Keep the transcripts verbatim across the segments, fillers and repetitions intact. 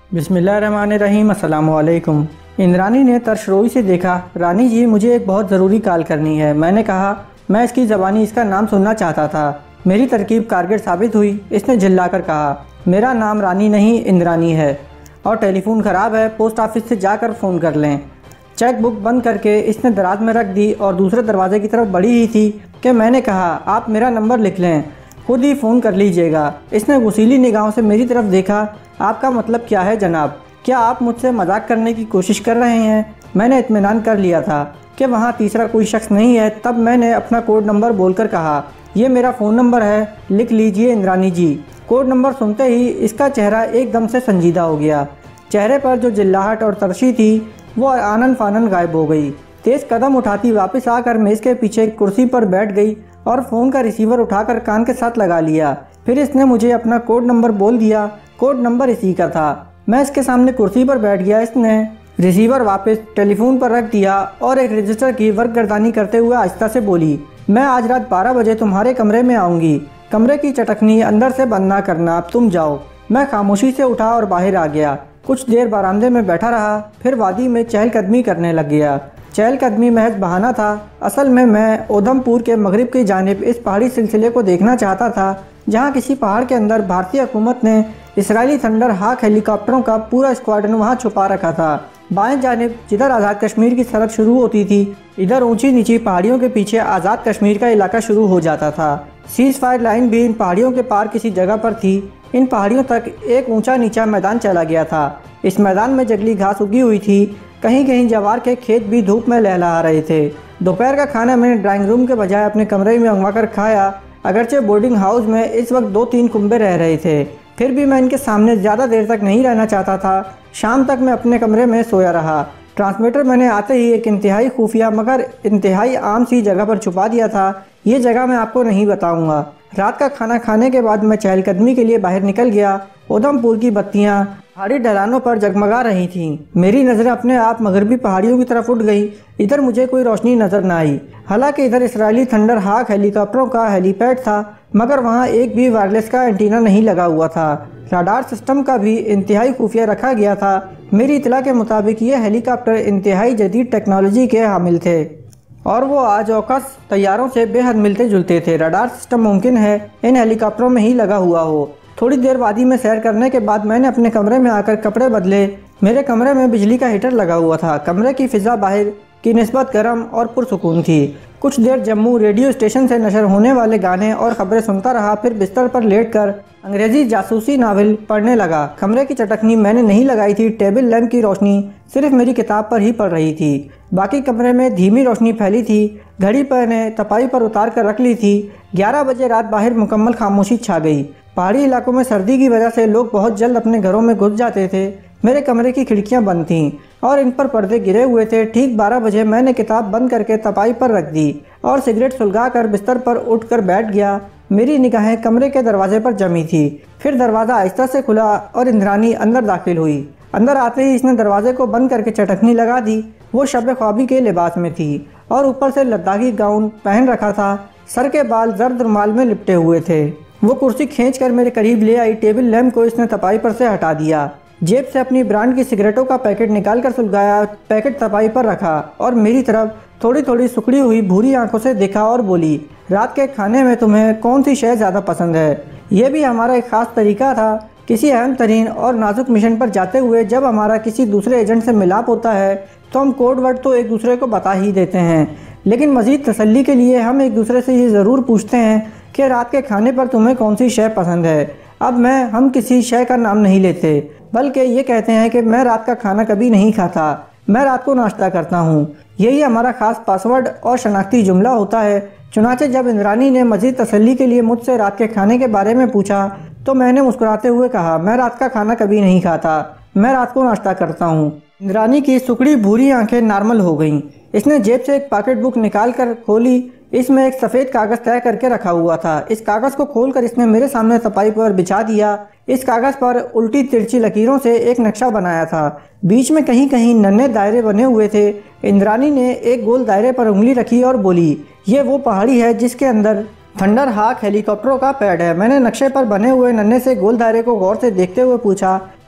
बिस्मिल्लाहिर्रहमानिर्रहीम। अस्सलाम वालेकुम। इंद्रानी ने तरशरोई से देखा, रानी जी मुझे एक बहुत ज़रूरी कॉल करनी है। मैंने कहा मैं इसकी ज़बानी इसका नाम सुनना चाहता था। मेरी तरकीब कारगर साबित हुई। इसने झिल्लाकर कहा, मेरा नाम रानी नहीं इंद्रानी है और टेलीफोन ख़राब है, पोस्ट ऑफिस से जाकर फ़ोन कर लें। चेक बुक बंद करके इसने दराज में रख दी और दूसरे दरवाजे की तरफ बढ़ी ही थी कि मैंने कहा आप मेरा नंबर लिख लें, खुद ही फ़ोन कर लीजिएगा। इसने गुसीली निगाहों से मेरी तरफ देखा। आपका मतलब क्या है जनाब? क्या आप मुझसे मजाक करने की कोशिश कर रहे हैं? मैंने इत्मीनान कर लिया था कि वहाँ तीसरा कोई शख्स नहीं है। तब मैंने अपना कोड नंबर बोलकर कहा, यह मेरा फ़ोन नंबर है, लिख लीजिए इंद्रानी जी। कोड नंबर सुनते ही इसका चेहरा एकदम से संजीदा हो गया। चेहरे पर जो जिल्लाहट और तरशी थी वो आनन फानन गायब हो गई। तेज़ कदम उठाती वापस आकर मेज़ के पीछे कुर्सी पर बैठ गई और फ़ोन का रिसीवर उठाकर कान के साथ लगा लिया। फिर इसने मुझे अपना कोड नंबर बोल दिया। कोड नंबर इसी का था। मैं इसके सामने कुर्सी पर बैठ गया। इसने रिसीवर वापस टेलीफोन पर रख दिया और एक रजिस्टर की वर्कगर्दानी करते हुए आहिस्ता से बोली, मैं आज रात बारह बजे तुम्हारे कमरे में आऊँगी। कमरे की चटकनी अंदर से बंद ना करना, अब तुम जाओ। मैं खामोशी से उठा और बाहर आ गया। कुछ देर बरामदे में बैठा रहा, फिर वादी में चहलकदमी करने लग गया। चहलकदमी महज बहाना था। असल में मैं उधमपुर के मगरिब की जानिब इस पहाड़ी सिलसिले को देखना चाहता था जहाँ किसी पहाड़ के अंदर भारतीय हुकूमत ने इसराइली थंडर हाक हेलीकॉप्टरों का पूरा स्क्वाड्रन वहाँ छुपा रखा था। बाएं जानिब जिधर आज़ाद कश्मीर की सड़क शुरू होती थी, इधर ऊंची नीची पहाड़ियों के पीछे आज़ाद कश्मीर का इलाका शुरू हो जाता था। सीज फायर लाइन भी इन पहाड़ियों के पार किसी जगह पर थी। इन पहाड़ियों तक एक ऊंचा नीचा मैदान चला गया था। इस मैदान में जंगली घास उगी हुई थी। कहीं कहीं जवार के खेत भी धूप में लहलहा रहे थे। दोपहर का खाना मैंने ड्राइंग रूम के बजाय अपने कमरे में मंगवा कर खाया। अगरचे बोर्डिंग हाउस में इस वक्त दो तीन कुंबे रह रहे थे, फिर भी मैं इनके सामने ज़्यादा देर तक नहीं रहना चाहता था। शाम तक मैं अपने कमरे में सोया रहा। ट्रांसमीटर मैंने आते ही एक इंतहाई खुफिया मगर इंतहाई आम सी जगह पर छुपा दिया था। ये जगह मैं आपको नहीं बताऊंगा। रात का खाना खाने के बाद मैं चहलकदमी के लिए बाहर निकल गया। उधमपुर की बत्तियां पहाड़ी ढलानों पर जगमगा रही थीं। मेरी नज़रें अपने आप मगरबी पहाड़ियों की तरफ उठ गई। इधर मुझे कोई रोशनी नजर न आई। हालांकि इधर इसराइली थंडर हाक हेलीकॉप्टरों का हेलीपैड था, मगर वहां एक भी वायरलेस का एंटीना नहीं लगा हुआ था। राडार सिस्टम का भी इंतहाई खुफिया रखा गया था। मेरी इतला के मुताबिक ये हेलीकॉप्टर इंतहाई जदीद टेक्नोलॉजी के हामिल थे और वो आज औकस तैयारों से बेहद मिलते जुलते थे। रडार सिस्टम मुमकिन है इन हेलीकॉप्टरों में ही लगा हुआ हो। थोड़ी देर वादी में सैर करने के बाद मैंने अपने कमरे में आकर कपड़े बदले। मेरे कमरे में बिजली का हीटर लगा हुआ था। कमरे की फिजा बाहर की निस्बत गर्म और पुरसुकून थी। कुछ देर जम्मू रेडियो स्टेशन से नशर होने वाले गाने और खबरें सुनता रहा। फिर बिस्तर पर लेटकर अंग्रेजी जासूसी नावल पढ़ने लगा। कमरे की चटकनी मैंने नहीं लगाई थी। टेबल लैंप की रोशनी सिर्फ मेरी किताब पर ही पड़ रही थी। बाकी कमरे में धीमी रोशनी फैली थी। घड़ी पर ने तपाई पर उतार कर रख ली थी। ग्यारह बजे रात बाहर मुकम्मल खामोशी छा गई। पहाड़ी इलाकों में सर्दी की वजह से लोग बहुत जल्द अपने घरों में घुस जाते थे। मेरे कमरे की खिड़कियां बंद थीं और इन पर पर्दे गिरे हुए थे। ठीक बारह बजे मैंने किताब बंद करके तपाई पर रख दी और सिगरेट सुलगा कर बिस्तर पर उठकर बैठ गया। मेरी निगाहें कमरे के दरवाजे पर जमी थी। फिर दरवाज़ा आहिस्ता से खुला और इंद्रानी अंदर दाखिल हुई। अंदर आते ही इसने दरवाजे को बंद करके चटकनी लगा दी। वो शब ख्वाबी के लिबास में थी और ऊपर से लद्दाखी गाउन पहन रखा था। सर के बाल जर्द रुमाल में लिपटे हुए थे। वो कुर्सी खींच कर मेरे करीब ले आई। टेबल लैंप को इसने तपाई पर से हटा दिया। जेब से अपनी ब्रांड की सिगरेटों का पैकेट निकाल कर सुलगाया। पैकेट तपाई पर रखा और मेरी तरफ थोड़ी थोड़ी सुखड़ी हुई भूरी आंखों से देखा और बोली, रात के खाने में तुम्हें कौन सी शय ज़्यादा पसंद है? यह भी हमारा एक ख़ास तरीका था। किसी अहम तरीन और नाजुक मिशन पर जाते हुए जब हमारा किसी दूसरे एजेंट से मिलाप होता है तो हम कोड वर्ड तो एक दूसरे को बता ही देते हैं, लेकिन मज़ीद तसल्ली के लिए हम एक दूसरे से ये ज़रूर पूछते हैं कि रात के खाने पर तुम्हें कौन सी शय पसंद है। अब मैं हम किसी शय का नाम नहीं लेते, बल्कि ये कहते हैं कि मैं रात का खाना कभी नहीं खाता, मैं रात को नाश्ता करता हूँ। यही हमारा ख़ास पासवर्ड और शनाख्ती जुमला होता है। चुनाचे जब इंद्रानी ने मज़ीद तसल्ली के लिए मुझसे रात के खाने के बारे में पूछा तो मैंने मुस्कुराते हुए कहा, मैं रात का खाना कभी नहीं खाता, मैं रात को नाश्ता करता हूँ। इंद्रानी की सुकड़ी भूरी आंखें नॉर्मल हो गईं। इसने जेब से एक पॉकेट बुक निकाल कर खोली। इसमें एक सफ़ेद कागज़ तय करके रखा हुआ था। इस कागज़ को खोलकर इसने मेरे सामने तपाई पर बिछा दिया। इस कागज़ पर उल्टी तिरछी लकीरों से एक नक्शा बनाया था। बीच में कहीं कहीं नन्हे दायरे बने हुए थे। इंद्रानी ने एक गोल दायरे पर उंगली रखी और बोली, ये वो पहाड़ी है जिसके अंदर थंडर हाक हेलीकॉप्टरों का पैड है। मैंने नक्शे पर बने हुए नन्हे से गोल दायरे को गौर से देखते हुए पूछा,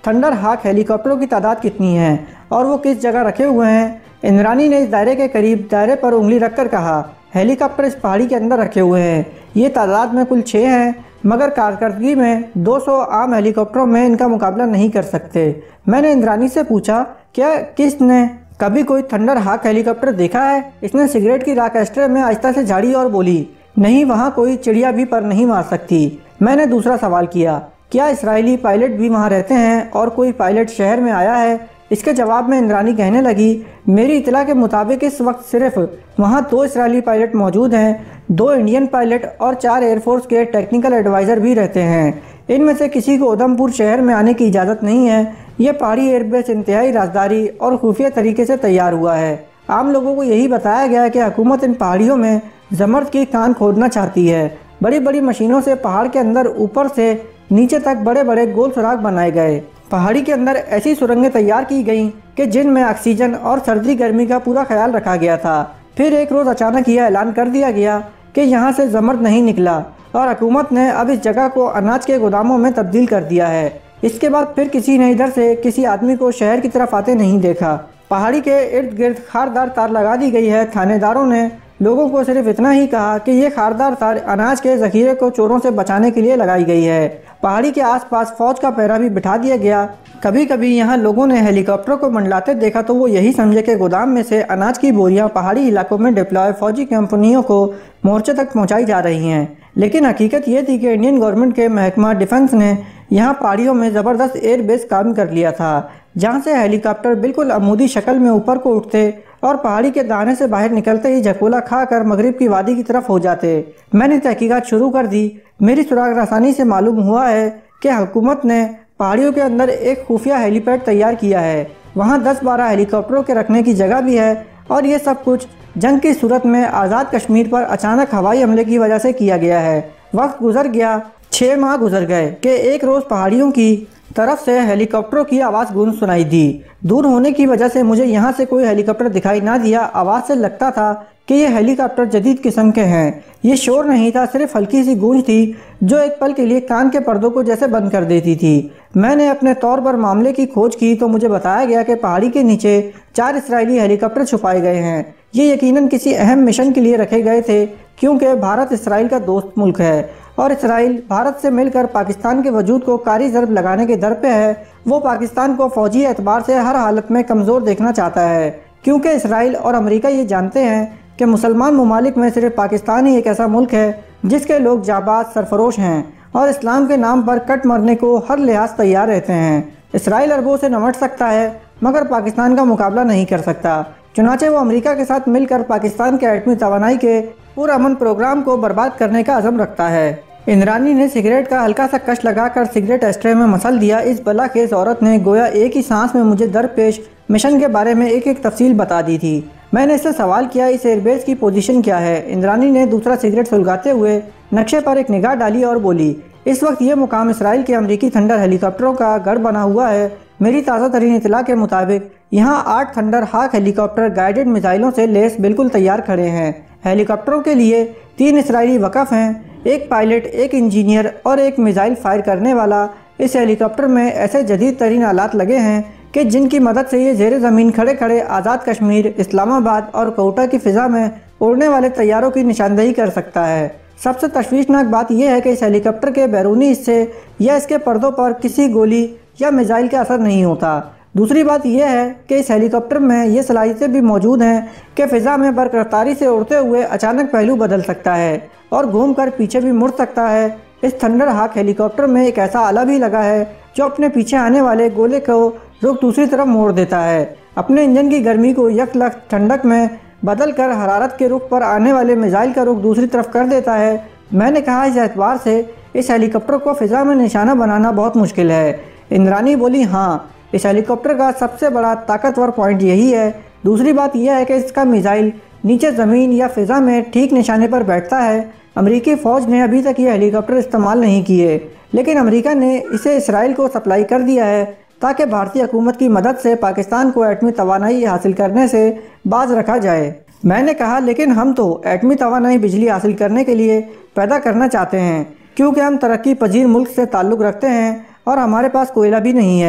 थंडर हाक हेलीकॉप्टरों की तादाद कितनी है और वो किस जगह रखे हुए हैं। इंद्रानी ने इस दायरे के करीब दायरे पर उंगली रखकर कहा, हेलीकॉप्टर इस पहाड़ी के अंदर रखे हुए हैं। ये तादाद में कुल छः हैं, मगर कारकर्दगी में दो सौ आम हेलीकॉप्टरों में इनका मुकाबला नहीं कर सकते। मैंने इंद्रानी से पूछा, क्या किसने कभी कोई थंडर हाक हेलीकॉप्टर देखा है? इसने सिगरेट की राख एस्ट्रे में आहिस्ता से झाड़ी और बोली, नहीं, वहाँ कोई चिड़िया भी पर नहीं मार सकती। मैंने दूसरा सवाल किया, क्या इसराइली पायलट भी वहाँ रहते हैं और कोई पायलट शहर में आया है? इसके जवाब में इंद्रानी कहने लगी, मेरी इतला के मुताबिक इस वक्त सिर्फ वहाँ दो इसराइली पायलट मौजूद हैं, दो इंडियन पायलट और चार एयरफोर्स के टेक्निकल एडवाइज़र भी रहते हैं। इनमें से किसी को उधमपुर शहर में आने की इजाज़त नहीं है। ये पहाड़ी एयरबेस इंतहाई राजदारी और खुफिया तरीके से तैयार हुआ है। आम लोगों को यही बताया गया है कि हुकूमत इन पहाड़ियों में जमर्द की कान खोदना चाहती है। बड़ी बड़ी मशीनों से पहाड़ के अंदर ऊपर से नीचे तक बड़े बड़े गोल सुराख बनाए गए। पहाड़ी के अंदर ऐसी सुरंगें तैयार की गई कि जिनमें ऑक्सीजन और सर्दी गर्मी का पूरा ख्याल रखा गया था। फिर एक रोज़ अचानक यह ऐलान कर दिया गया कि यहाँ से जमर्द नहीं निकला और हुकूमत ने अब इस जगह को अनाज के गोदामों में तब्दील कर दिया है। इसके बाद फिर किसी ने इधर से किसी आदमी को शहर की तरफ आते नहीं देखा। पहाड़ी के इर्द गिर्द खारदार तार लगा दी गई है। थानेदारों ने लोगों को सिर्फ इतना ही कहा कि ये खारदार तार अनाज के जखीरे को चोरों से बचाने के लिए लगाई गई है। पहाड़ी के आसपास फौज का पहरा भी बिठा दिया गया। कभी कभी यहाँ लोगों ने हेलीकॉप्टर को मंडलाते देखा तो वो यही समझे कि गोदाम में से अनाज की बोरियां पहाड़ी इलाकों में डिप्लॉय फौजी कंपनियों को मोर्चे तक पहुँचाई जा रही हैं। लेकिन हकीकत ये थी कि इंडियन गवर्नमेंट के महकमा डिफेंस ने यहाँ पहाड़ियों में ज़बरदस्त एयरबेस काम कर लिया था, जहाँ से हेलीकॉप्टर बिल्कुल अमूदी शक्ल में ऊपर को उठते और पहाड़ी के दाने से बाहर निकलते ही झकोला खाकर मगरिब की वादी की तरफ हो जाते। मैंने तहकीकात शुरू कर दी। मेरी सुराग रसानी से मालूम हुआ है कि हुकूमत ने पहाड़ियों के अंदर एक खुफिया हेलीपैड तैयार किया है। वहाँ दस बारह हेलीकॉप्टरों के रखने की जगह भी है और ये सब कुछ जंग की सूरत में आज़ाद कश्मीर पर अचानक हवाई हमले की वजह से किया गया है। वक्त गुजर गया, छः माह गुजर गए कि एक रोज़ पहाड़ियों की तरफ से हेलीकॉप्टरों की आवाज़ गूंज सुनाई दी। दूर होने की वजह से मुझे यहाँ से कोई हेलीकॉप्टर दिखाई ना दिया। आवाज़ से लगता था कि ये हेलीकॉप्टर जदीद किस्म के हैं। ये शोर नहीं था, सिर्फ हल्की सी गूंज थी जो एक पल के लिए कान के पर्दों को जैसे बंद कर देती थी। मैंने अपने तौर पर मामले की खोज की तो मुझे बताया गया कि पहाड़ी के नीचे चार इसराइली हेलीकॉप्टर छुपाए गए हैं। ये यकीनन किसी अहम मिशन के लिए रखे गए थे, क्योंकि भारत इसराइल का दोस्त मुल्क है और इसराइल भारत से मिलकर पाकिस्तान के वजूद को कारी ज़रब लगाने के दर पे है। वो पाकिस्तान को फौजी एतबार से हर हालत में कमज़ोर देखना चाहता है, क्योंकि इसराइल और अमेरिका ये जानते हैं कि मुसलमान ममालिक में सिर्फ पाकिस्तान ही एक ऐसा मुल्क है जिसके लोग जाबाज सरफरोश हैं और इस्लाम के नाम पर कट मरने को हर लिहाज तैयार रहते हैं। इसराइल अरबों से निपट सकता है मगर पाकिस्तान का मुकाबला नहीं कर सकता। चुनाचे वो अमेरिका के साथ मिलकर पाकिस्तान के एटमी तवानाई के पुरअमन प्रोग्राम को बर्बाद करने का अज़म रखता है। इंद्रानी ने सिगरेट का हल्का सा कश लगाकर सिगरेट एस्ट्रे में मसल दिया। इस बलाखेज औरत ने गोया एक ही सांस में मुझे दरपेश मिशन के बारे में एक एक तफसील बता दी थी। मैंने इससे सवाल किया, इस एयरबेस की पोजीशन क्या है? इंद्रानी ने दूसरा सिगरेट सुलगाते हुए नक्शे पर एक निगाह डाली और बोली, इस वक्त ये मुकाम इसराइल के अमरीकी थंडर हेलीकॉप्टरों का गढ़ बना हुआ है। मेरी ताज़ा तरीन इतला के मुताबिक यहाँ आठ थंडर हाक हेलीकॉप्टर गाइडेड मिसाइलों से लेस बिल्कुल तैयार खड़े हैं। हेलीकॉप्टरों के लिए तीन इसराइली वक़फ़ हैं, एक पायलट, एक इंजीनियर और एक मिसाइल फायर करने वाला। इस हेलीकॉप्टर में ऐसे जदीद तरीन आलात लगे हैं कि जिनकी मदद से ये ज़ेर ज़मीन खड़े खड़े आज़ाद कश्मीर, इस्लामाबाद और कोटा की फ़िज़ा में उड़ने वाले तैयारों की निशानदेही कर सकता है। सबसे तशवीशनाक बात यह है कि इस हेलीकॉप्टर के बैरूनी हिस्से या इसके पर्दों पर किसी गोली या मिसाइल का असर नहीं होता। दूसरी बात यह है कि इस हेलीकॉप्टर में ये सलाहियतें भी मौजूद हैं कि फ़िज़ा में बरकरारी से उड़ते हुए अचानक पहलू बदल सकता है और घूमकर पीछे भी मुड़ सकता है। इस थंडर हाक हेलीकॉप्टर में एक ऐसा आला भी लगा है जो अपने पीछे आने वाले गोले को रुख दूसरी तरफ मोड़ देता है। अपने इंजन की गर्मी को यकलख्त ठंडक में बदल कर हरारत के रुख पर आने वाले मिसाइल का रुख दूसरी तरफ कर देता है। मैंने कहा, इस एतबार से इस हेलीकॉप्टर को फ़िज़ा में निशाना बनाना बहुत मुश्किल है। इंद्रानी बोली, हाँ, इस हेलीकॉप्टर का सबसे बड़ा ताकतवर पॉइंट यही है। दूसरी बात यह है कि इसका मिसाइल नीचे ज़मीन या फ़िज़ा में ठीक निशाने पर बैठता है। अमेरिकी फ़ौज ने अभी तक ये हेलीकॉप्टर इस्तेमाल नहीं किए, लेकिन अमेरिका ने इसे इसराइल को सप्लाई कर दिया है ताकि भारतीय हुकूमत की मदद से पाकिस्तान को एटमी तवानाई हासिल करने से बाज रखा जाए। मैंने कहा, लेकिन हम तो एटमी तवानाई बिजली हासिल करने के लिए पैदा करना चाहते हैं, क्योंकि हम तरक्की पजीर मुल्क से ताल्लुक़ रखते हैं और हमारे पास कोयला भी नहीं है।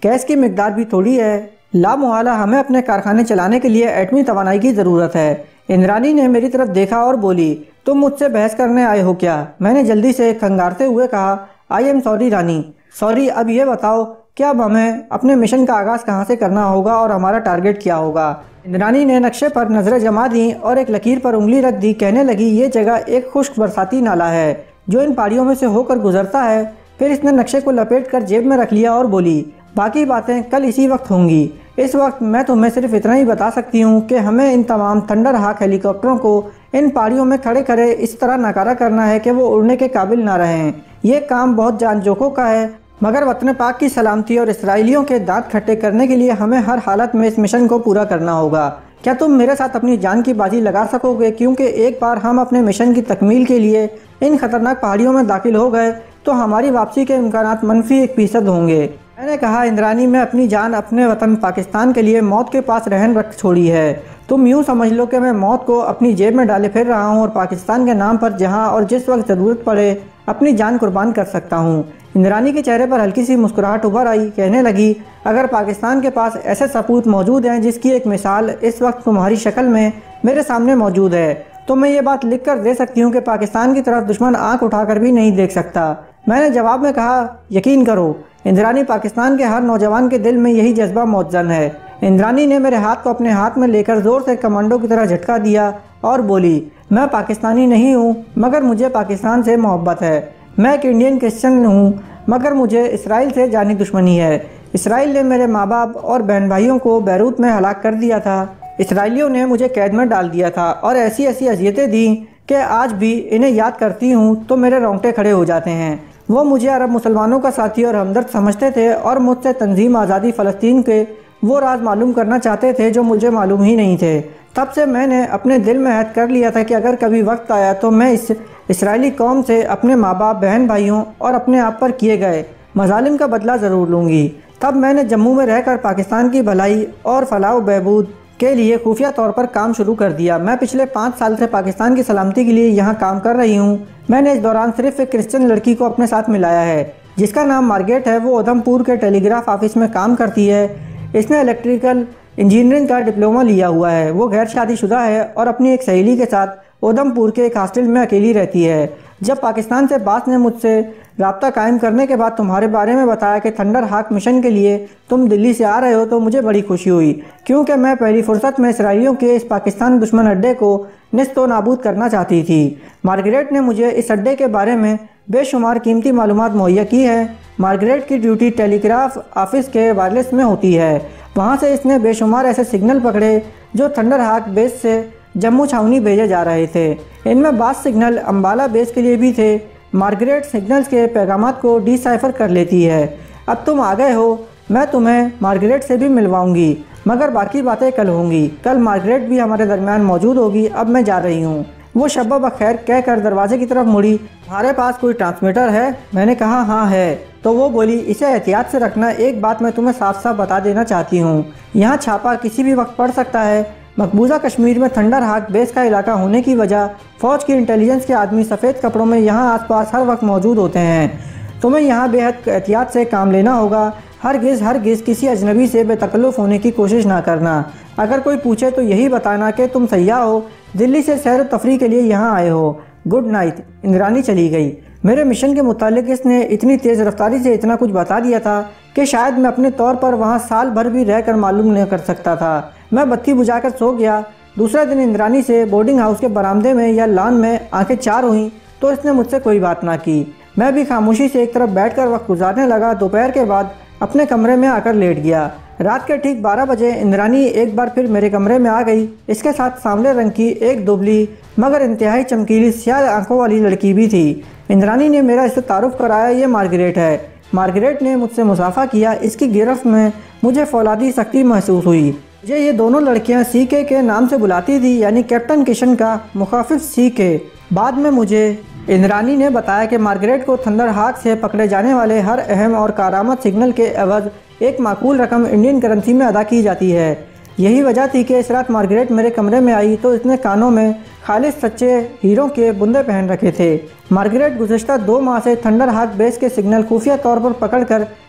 गैस की मिकदार भी थोड़ी है। लामोहला हमें अपने कारखाने चलाने के लिए एटमी तवानाई की ज़रूरत है। इंद्रानी ने मेरी तरफ देखा और बोली, तुम मुझसे बहस करने आए हो क्या? मैंने जल्दी से खंगारते हुए कहा, I am sorry Rani, sorry. अब ये बताओ कि अब हमें अपने मिशन का आगाज़ कहाँ से करना होगा और हमारा टारगेट क्या होगा? इंद्रानी ने नक्शे पर नज़रें जमा दी और एक लकीर पर उंगली रख दी। कहने लगी, ये जगह एक खुश्क बरसाती नाला है जो इन पहाड़ियों में से होकर गुजरता है। फिर इसने नक्शे को लपेट कर जेब में रख लिया और बोली, बाकी बातें कल इसी वक्त होंगी। इस वक्त मैं तुम्हें सिर्फ इतना ही बता सकती हूँ कि हमें इन तमाम थंडर हाक हेलीकॉप्टरों को इन पहाड़ियों में खड़े खड़े इस तरह नकारा करना है कि वो उड़ने के काबिल ना रहें। ये काम बहुत जान जोखों का है, मगर वतन पाक की सलामती और इसराइलियों के दांत खट्टे करने के लिए हमें हर हालत में इस मिशन को पूरा करना होगा। क्या तुम मेरे साथ अपनी जान की बाजी लगा सकोगे? क्योंकि एक बार हम अपने मिशन की तकमील के लिए इन खतरनाक पहाड़ियों में दाखिल हो गए तो हमारी वापसी के इम्कानात मनफी एक फीसद होंगे। मैंने कहा, इंद्रानी, मैं अपनी जान अपने वतन पाकिस्तान के लिए मौत के पास रहन रख छोड़ी है। तुम यूँ समझ लो कि मैं मौत को अपनी जेब में डाले फिर रहा हूँ और पाकिस्तान के नाम पर जहाँ और जिस वक्त ज़रूरत पड़े अपनी जान कुर्बान कर सकता हूँ। इंद्रानी के चेहरे पर हल्की सी मुस्कुराहट उभर आई। कहने लगी, अगर पाकिस्तान के पास ऐसे सबूत मौजूद हैं जिसकी एक मिसाल इस वक्त तुम्हारी शक्ल में मेरे सामने मौजूद है, तो मैं ये बात लिख कर दे सकती हूँ कि पाकिस्तान की तरफ दुश्मन आंख उठाकर भी नहीं देख सकता। मैंने जवाब में कहा, यकीन करो इंद्रानी, पाकिस्तान के हर नौजवान के दिल में यही जज्बा मौजूद है। इंद्रानी ने मेरे हाथ को अपने हाथ में लेकर ज़ोर से कमांडो की तरह झटका दिया और बोली, मैं पाकिस्तानी नहीं हूँ मगर मुझे पाकिस्तान से मोहब्बत है। मैं एक इंडियन क्रिश्चियन हूँ मगर मुझे इसराइल से जानी दुश्मनी है। इसराइल ने मेरे माँ बाप और बहन भाइयों को बैरूत में हलाक कर दिया था। इसराइलियों ने मुझे कैद में डाल दिया था और ऐसी ऐसी अजियतें दी कि आज भी इन्हें याद करती हूँ तो मेरे रोंगटे खड़े हो जाते हैं। वो मुझे अरब मुसलमानों का साथी और हमदर्द समझते थे और मुझसे तंजीम आज़ादी फ़लस्तीन के वो राज मालूम करना चाहते थे जो मुझे मालूम ही नहीं थे। तब से मैंने अपने दिल में ऐद कर लिया था कि अगर कभी वक्त आया तो मैं इस इसराइली कौम से अपने माँ बाप, बहन भाइयों और अपने आप पर किए गए मजालिम का बदला ज़रूर लूँगी। तब मैंने जम्मू में रहकर पाकिस्तान की भलाई और फलाह बहबूद के लिए खुफिया तौर पर काम शुरू कर दिया। मैं पिछले पाँच साल से पाकिस्तान की सलामती के लिए यहाँ काम कर रही हूँ। मैंने इस दौरान सिर्फ एक क्रिश्चियन लड़की को अपने साथ मिलाया है जिसका नाम मार्गरेट है। वो उधमपुर के टेलीग्राफ ऑफिस में काम करती है। इसने इलेक्ट्रिकल इंजीनियरिंग का डिप्लोमा लिया हुआ है। वो गैर शादीशुदा है और अपनी एक सहेली के साथ उधमपुर के एक हॉस्टल में अकेली रहती है। जब पाकिस्तान से बास ने मुझसे राब्ता कायम करने के बाद तुम्हारे बारे में बताया कि थंडर हाक मिशन के लिए तुम दिल्ली से आ रहे हो तो मुझे बड़ी खुशी हुई, क्योंकि मैं पहली फुर्सत में इसराइलियों के इस पाकिस्तान दुश्मन अड्डे को निस्तो नाबूद करना चाहती थी। मार्गरेट ने मुझे इस अड्डे के बारे में बेशुमार कीमती मालूमात मुहैया की है। मार्गरेट की ड्यूटी टेलीग्राफ ऑफिस के वायरलेस में होती है। वहाँ से इसने बेशुमार ऐसे सिग्नल पकड़े जो थंडर हाक बेस से जम्मू छावनी भेजे जा रहे थे। इनमें बास सिग्नल अम्बाला बेस के लिए भी थे। मार्गरेट सिग्नल्स के पैगामात को डिसाइफर कर लेती है। अब तुम आ गए हो, मैं तुम्हें मार्गरेट से भी मिलवाऊंगी, मगर बाकी बातें कल होंगी। कल मार्गरेट भी हमारे दरमियान मौजूद होगी। अब मैं जा रही हूँ। वो शब्बा बखैर कहकर दरवाजे की तरफ मुड़ी। तुम्हारे पास कोई ट्रांसमीटर है? मैंने कहा, हाँ है। तो वो बोली, इसे एहतियात से रखना। एक बात मैं तुम्हें साफ साफ बता देना चाहती हूँ, यहाँ छापा किसी भी वक्त पड़ सकता है। मकबूजा कश्मीर में थंडर हाक बेस का इलाका होने की वजह फ़ौज की इंटेलिजेंस के आदमी सफ़ेद कपड़ों में यहाँ आसपास हर वक्त मौजूद होते हैं। तुम्हें यहाँ बेहद एहतियात से काम लेना होगा। हरगिज़ हरगिज़ किसी अजनबी से बेतकल्लुफ़ होने की कोशिश ना करना। अगर कोई पूछे तो यही बताना कि तुम सयाह हो, दिल्ली से सैर तफरी के लिए यहाँ आए हो। Good night. इंद्रानी चली गई। मेरे मिशन के मुतालिक इसने इतनी तेज़ रफ्तारी से इतना कुछ बता दिया था कि शायद मैं अपने तौर पर वहाँ साल भर भी रहकर मालूम नहीं कर सकता था। मैं बत्ती बुझाकर सो गया। दूसरे दिन इंद्रानी से बोर्डिंग हाउस के बरामदे में या लॉन में आंखें चार हुईं तो इसने मुझसे कोई बात ना की। मैं भी खामोशी से एक तरफ बैठकर वक्त गुजारने लगा। दोपहर के बाद अपने कमरे में आकर लेट गया। रात के ठीक बारह बजे इंद्रानी एक बार फिर मेरे कमरे में आ गई। इसके साथ सांवले रंग की एक दुबली मगर इंतहाई चमकीली स्याह आंखों वाली लड़की भी थी। इंद्रानी ने मेरा इससे तारुफ कराया, ये मार्गरेट है। मार्गरेट ने मुझसे मुसाफा किया। इसकी गिरफ्त में मुझे फौलादी सख्ती महसूस हुई। मुझे ये दोनों लड़कियां सी के के नाम से बुलाती थी, यानी कैप्टन किशन का मुखाफिफ सी के। बाद में मुझे इंद्रानी ने बताया कि मार्गरेट को थंडर हाक से पकड़े जाने वाले हर अहम और कारामद सिग्नल के एवज एक माकूल रकम इंडियन करेंसी में अदा की जाती है। यही वजह थी कि इस रात मार्गरेट मेरे कमरे में आई तो इसने कानों में खालिस सच्चे हीरों के बुंदे पहन रखे थे। मार्गरेट गुज़श्ता दो माह से थंडर हाक बेस के सिग्नल खुफिया तौर पर पकड़कर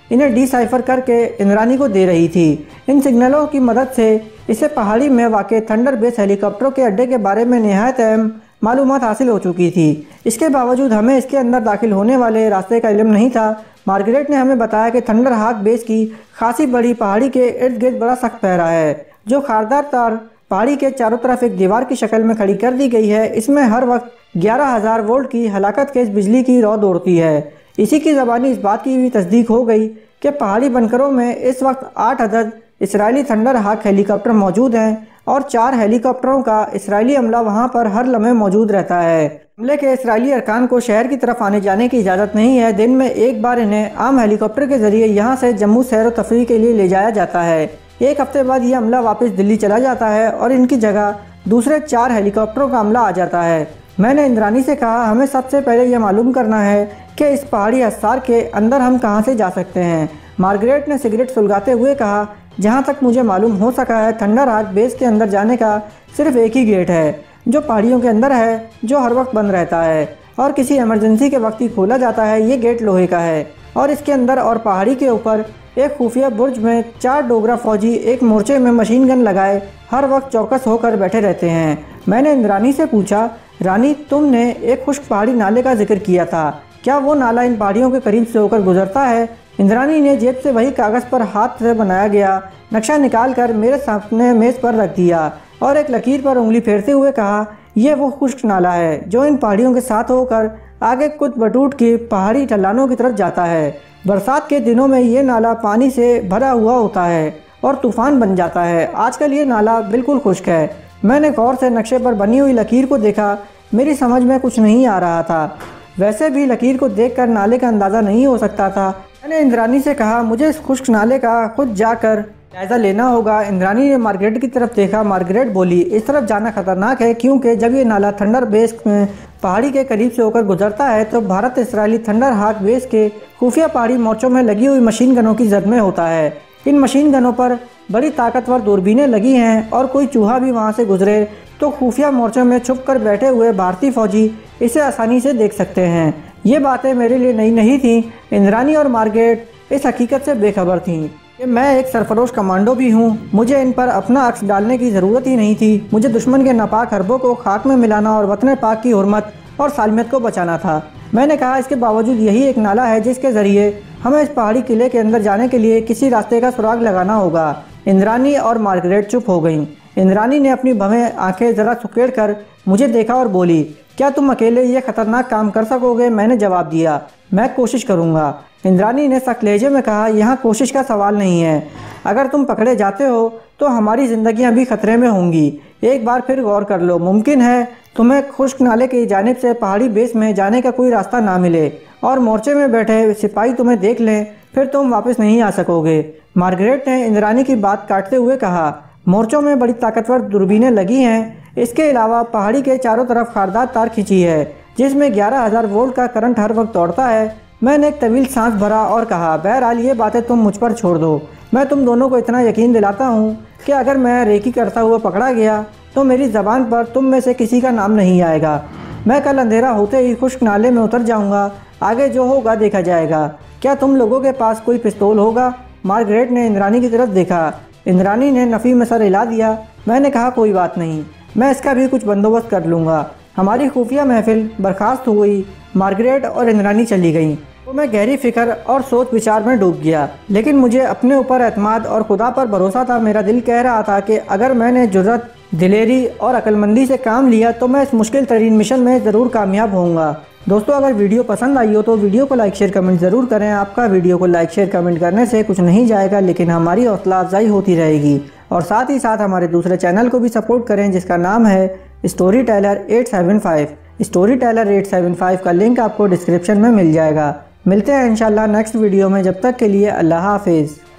इन्हें डिसाइफर करके इंद्रानी को दे रही थी। इन सिग्नलों की मदद से इसे पहाड़ी में वाक़ थंडर बेस हेलीकॉप्टरों के अड्डे के बारे में निहायत अहम मालूमात हासिल हो चुकी थी। इसके बावजूद हमें इसके अंदर दाखिल होने वाले रास्ते का इल्म नहीं था। मार्गरेट ने हमें बताया कि थंडर हाक बेस की खासी बड़ी पहाड़ी के इर्द गिर्द बड़ा सख्त पहरा है, जो खारदार तार पहाड़ी के चारों तरफ एक दीवार की शक्ल में खड़ी कर दी गई है। इसमें हर वक्त ग्यारह हज़ार वोल्ट की हलाकत केज बिजली की रौ दौड़ती है। इसी की ज़बानी इस बात की भी तस्दीक हो गई कि पहाड़ी बनकरों में इस वक्त आठ अदद इसराइली थंडर हाक हेलीकॉप्टर मौजूद हैं और चार हेलीकॉप्टरों का इसराइली अमला वहां पर हर लम्हे मौजूद रहता है। हमले के इसराइली अरकान को शहर की तरफ आने जाने की इजाज़त नहीं है। दिन में एक बार इन्हें आम हेलीकॉप्टर के जरिए यहाँ से जम्मू सैर व तफरीह के लिए ले जाया जाता है। एक हफ्ते बाद यह अमला वापस दिल्ली चला जाता है और इनकी जगह दूसरे चार हेलीकॉप्टरों का अमला आ जाता है। मैंने इंद्रानी से कहा, हमें सबसे पहले यह मालूम करना है कि इस पहाड़ी हसार के अंदर हम कहाँ से जा सकते हैं। मार्गरेट ने सिगरेट सुलगाते हुए कहा, जहाँ तक मुझे मालूम हो सका है थंडर हाक बेस के अंदर जाने का सिर्फ एक ही गेट है, जो पहाड़ियों के अंदर है, जो हर वक्त बंद रहता है और किसी इमरजेंसी के वक्त ही खोला जाता है। ये गेट लोहे का है और इसके अंदर और पहाड़ी के ऊपर एक खुफिया बुर्ज में चार डोगरा फौजी एक मोर्चे में मशीन गन लगाए हर वक्त चौकस होकर बैठे रहते हैं। मैंने इंद्रानी से पूछा, रानी तुमने एक खुश्क पहाड़ी नाले का जिक्र किया था, क्या वो नाला इन पहाड़ियों के करीब से होकर गुजरता है? इंद्रानी ने जेब से वही कागज़ पर हाथ से बनाया गया नक्शा निकाल कर मेरे सामने मेज़ पर रख दिया और एक लकीर पर उंगली फेरते हुए कहा, यह वो खुश्क नाला है जो इन पहाड़ियों के साथ होकर आगे कुछ बटूट की पहाड़ी ढलानों की तरफ जाता है। बरसात के दिनों में ये नाला पानी से भरा हुआ होता है और तूफान बन जाता है। आजकल ये नाला बिल्कुल खुश्क है। मैंने गौर से नक्शे पर बनी हुई लकीर को देखा, मेरी समझ में कुछ नहीं आ रहा था। वैसे भी लकीर को देखकर नाले का अंदाज़ा नहीं हो सकता था। मैंने इंद्रानी से कहा, मुझे इस खुश्क नाले का खुद जाकर जायज़ा लेना होगा। इंद्रानी ने मार्गरेट की तरफ देखा। मार्गरेट बोली, इस तरफ जाना खतरनाक है क्योंकि जब ये नाला थंडर बेस में पहाड़ी के करीब से होकर गुजरता है तो Bharat Israeli thunder hawk base के खुफिया पहाड़ी मोर्चों में लगी हुई मशीन गनों की जद में होता है। इन मशीन गनों पर बड़ी ताकतवर दूरबीनें लगी हैं और कोई चूहा भी वहाँ से गुजरे तो खुफिया मोर्चों में छुप कर बैठे हुए भारतीय फौजी इसे आसानी से देख सकते हैं। ये बातें मेरे लिए नई नहीं थीं। इंद्रानी और मार्गरेट इस हकीकत से बेखबर थीं कि मैं एक सरफरोश कमांडो भी हूँ। मुझे इन पर अपना अक्स डालने की ज़रूरत ही नहीं थी। मुझे दुश्मन के नापाक हरबों को खाक में मिलाना और वतन पाक की हुर्मत और सालमियत को बचाना था। मैंने कहा, इसके बावजूद यही एक नाला है जिसके ज़रिए हमें इस पहाड़ी किले के अंदर जाने के लिए किसी रास्ते का सुराग लगाना होगा। इंद्रानी और मार्गरेट चुप हो गईं। इंद्रानी ने अपनी भवें आंखें ज़रा सुकेड़ कर मुझे देखा और बोली, क्या तुम अकेले ये खतरनाक काम कर सकोगे? मैंने जवाब दिया, मैं कोशिश करूँगा। इंद्रानी ने सख्त लहजे में कहा, यहाँ कोशिश का सवाल नहीं है। अगर तुम पकड़े जाते हो तो हमारी ज़िंदगियाँ भी खतरे में होंगी। एक बार फिर गौर कर लो, मुमकिन है तुम्हें खुश्क नाले की जानिब से पहाड़ी बेस में जाने का कोई रास्ता ना मिले और मोर्चे में बैठे सिपाही तुम्हें देख लें, फिर तुम वापस नहीं आ सकोगे। मार्गरेट ने इंद्रानी की बात काटते हुए कहा, मोर्चों में बड़ी ताकतवर दूरबीनें लगी हैं। इसके अलावा पहाड़ी के चारों तरफ खारदार तार खींची है जिसमें ग्यारह हज़ार वोल्ट का करंट हर वक्त दौड़ता है। मैंने एक तवील सांस भरा और कहा, बहरहाल ये बातें तुम मुझ पर छोड़ दो। मैं तुम दोनों को इतना यकीन दिलाता हूँ कि अगर मैं रेकी करता हुआ पकड़ा गया तो मेरी ज़बान पर तुम में से किसी का नाम नहीं आएगा। मैं कल अंधेरा होते ही खुश्क नाले में उतर जाऊँगा। आगे जो होगा देखा जाएगा। क्या तुम लोगों के पास कोई पिस्तौल होगा? मार्गरेट ने इंद्रानी की तरफ देखा। इंद्रानी ने नफ़ी में सर हिला दिया। मैंने कहा, कोई बात नहीं, मैं इसका भी कुछ बंदोबस्त कर लूँगा। हमारी खुफिया महफिल बर्खास्त हो गई। मार्गरेट और इंद्रानी चली गईं तो मैं गहरी फिक्र और सोच विचार में डूब गया। लेकिन मुझे अपने ऊपर एतमाद और खुदा पर भरोसा था। मेरा दिल कह रहा था कि अगर मैंने जुर्रत, दिलेरी और अक्लमंदी से काम लिया तो मैं इस मुश्किल तरीन मिशन में ज़रूर कामयाब होऊंगा। दोस्तों, अगर वीडियो पसंद आई हो तो वीडियो को लाइक शेयर कमेंट ज़रूर करें। आपका वीडियो को लाइक शेयर कमेंट करने से कुछ नहीं जाएगा, लेकिन हमारी हौसला अफजाई होती रहेगी। और साथ ही साथ हमारे दूसरे चैनल को भी सपोर्ट करें जिसका नाम है story teller eight seven five. Story teller eight seven five का लिंक आपको डिस्क्रिप्शन में मिल जाएगा। मिलते हैं इंशाल्लाह नेक्स्ट वीडियो में। जब तक के लिए अल्लाह हाफिज़।